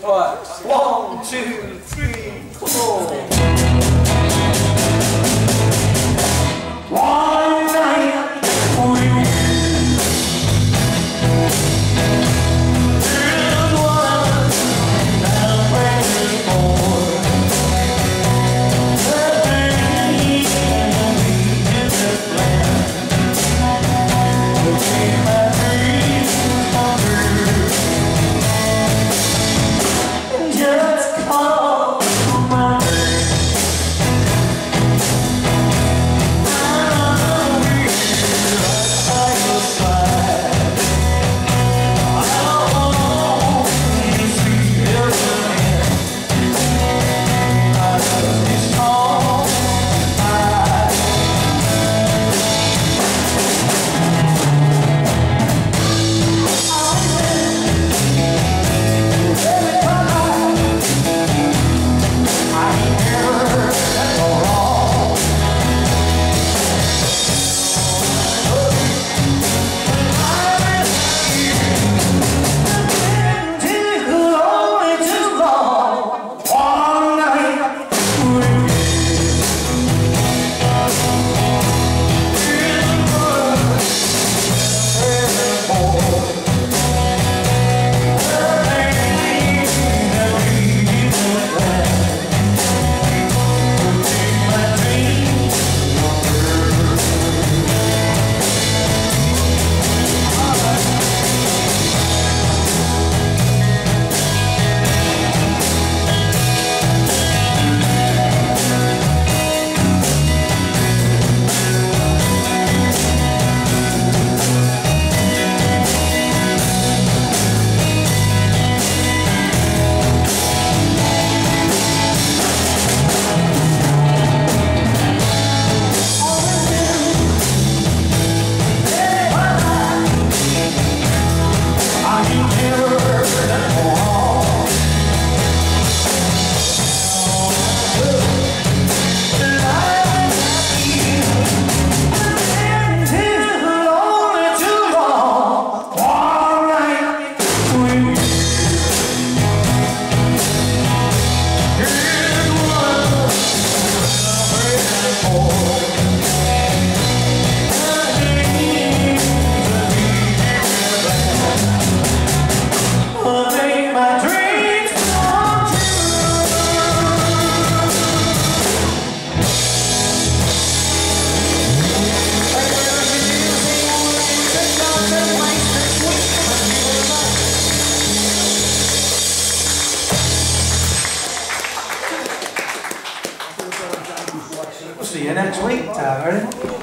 Right. 1, 2, 3, 4. One night for you. There was a precious boy. The thing we did the plan. To see my dreams come true. Just call my name. We'll see you next week, Tara.